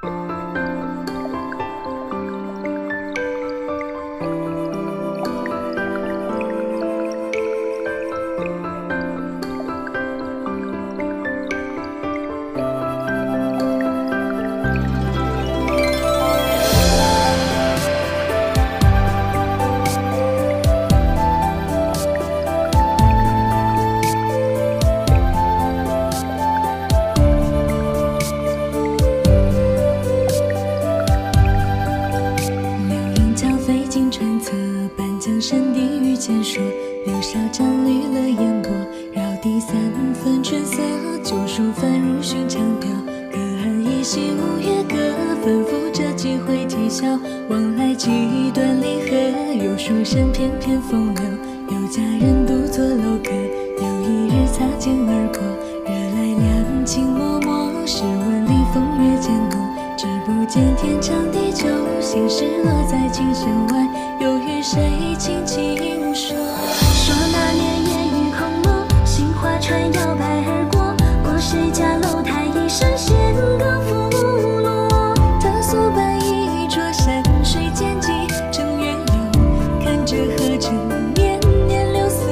山地遇见说，流沙沾绿了烟波，绕地三分春色，旧书翻入寻常调。隔岸依稀五月歌，反复着几回啼笑。往来几段离合，有书生翩翩风流，有佳人独坐楼阁。有一日擦肩而过，惹来两情脉脉。试问里风月渐浓，只不见天长地久，心事落在琴弦外，又与谁轻轻说？ 说那年烟雨空蒙，杏花船摇摆而过，过谁家楼台一声弦歌拂落。 他素伴一桌山水间际，正月有看着河城年年柳色。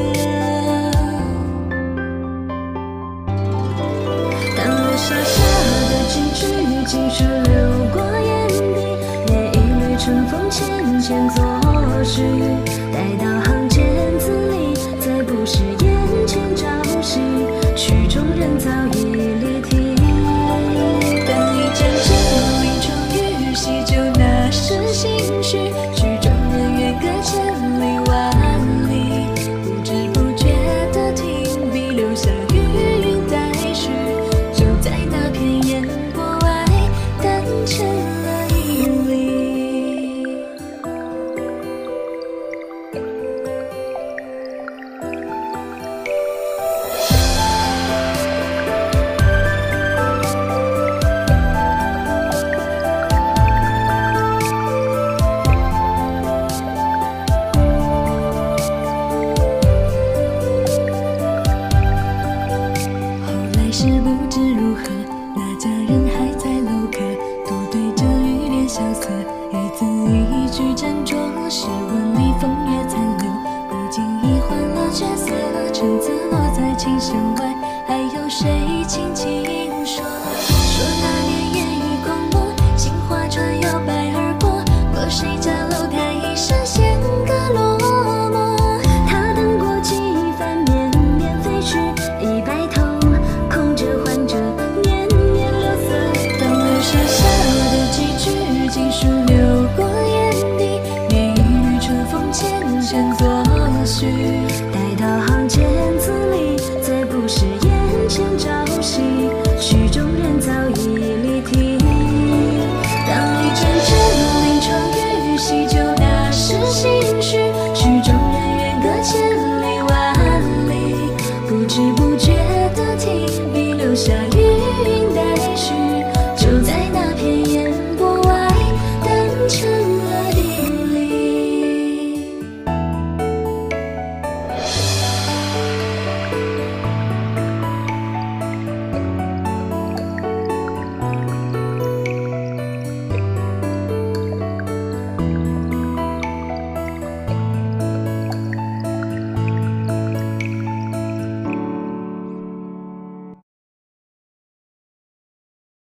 淡落下下的几句，几处流过眼底，也一缕春风浅浅作是雨，待到